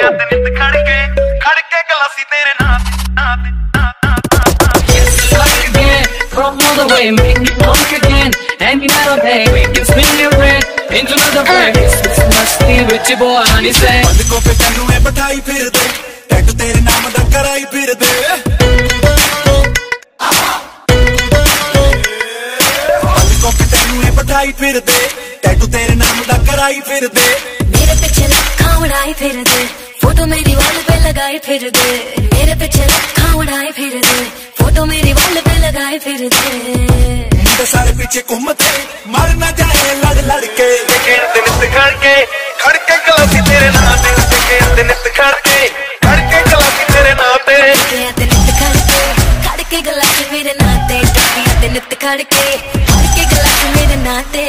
ਟਿਕਿਆ ਤੇ ਨਿੱਤ ਖੜ ਕੇ ਗਲਾਸੀ ਤੇਰੇ ਨਾਂ ਤੇ From all the way, make me drunk again. Hanging out on day, we can spin your red into another break. It's musty with your boy, honey say. ਬੰਦ ਕੋਪੇ ਤੈਨੂੰ ਐ ਬਿਠਾਈ ਫਿਰਦੇ, ਟੈਟੂ ਤੇਰੇ ਨਾਮ ਦਾ ਕਰਾਈ ਫਿਰਦੇ। ਬੰਦ ਕੋਪੇ ਤੈਨੂੰ ਐ ਬਿਠਾਈ ਫਿਰਦੇ, ਟੈਟੂ ਤੇਰੇ ਨਾਮ ਦਾ ਕਰਾਈ ਫਿਰਦੇ। मेरे पीछे लाखों उड़ाए फिरदे, फोटो मेरी वॉल पे लगाए फिरदे। मेरे पीछे लाखों उड़ाए फिरदे, फोटो मेरी वॉल पे लगाए फिरदे। मुंडे सारे पीछे घूमते, मर ना जाए लड़ लड़ के। ਟਿਕਿਆ ਤੇ ਨਿੱਤ ਖੜ ਕੇ ਗਲਾਸੀ ਤੇਰੇ ਨਾਂ ਤੇ ਟਿਕਿਆ ਤੇ ਨਿੱਤ ਖੜ ਕੇ ਗਲਾਸੀ ਤੇਰੇ ਨਾਂ ਤੇ टकिया ते नित खड़ के गलासी मेरे नां ते। टकिया ते नित खड़ के गलासी मेरे नां ते।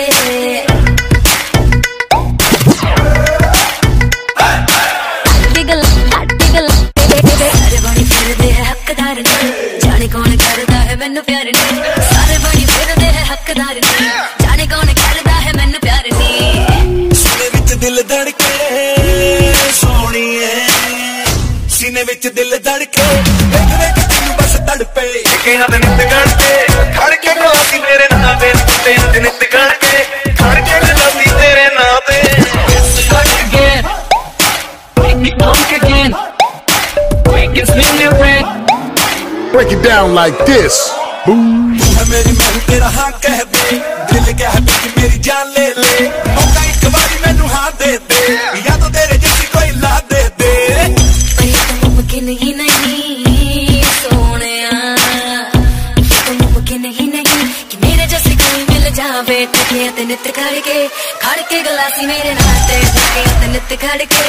सारे बनी फिरदे है हकदार ने, जाने कौन करदा है मैनू प्यार ने। सारे बनी फिरदे है हकदार ने, जाने कौन करदा है मैनू प्यार ने। सीने विच दिल धड़के सोहणीए, सीने विच दिल धड़के वेख वेख तैनू बस तड़पे। ਟਿਕਿਆ ਤੇ ਨਿੱਤ ਖੜ ਕੇ ਗਲਾਸੀ ਤੇਰੇ ਨਾਂ ਤੇ ਟਿਕਿਆ ਤੇ ਨਿੱਤ ਖੜ ਕੇ ਗਲਾਸੀ ਤੇਰੇ ਨਾਂ ਤੇ Again, make me drunk again. We can spin your red. Break it down like this. Boom. तू है मेरी मैं तेरा हाँ कह दे, दिल कहते कि मेरी जान ले ले। मौका एक बारी मैनू हाँ दे दे, या तो तेरे जैसी कोई ला दे दे। पर ये तो मुमकिन ही नहीं सोनिया, ये तो मुमकिन ही नहीं कि मेरे जैसे कोई मिल जावे। टकिया ते नित खड़ के गलासी मेरे नां ते। टकिया ते नित खड़ के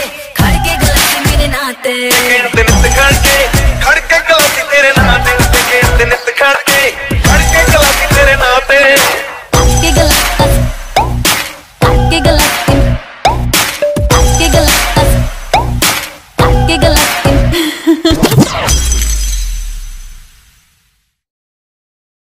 गलासी मेरे नां ते। ਟਿਕਿਆ ਤੇ ਨਿੱਤ ਖੜ ਕੇ ਗਲਾਸੀ ਤੇਰੇ ਨਾਂ ਤੇ ਟਿਕਿਆ ਤੇ ਨਿੱਤ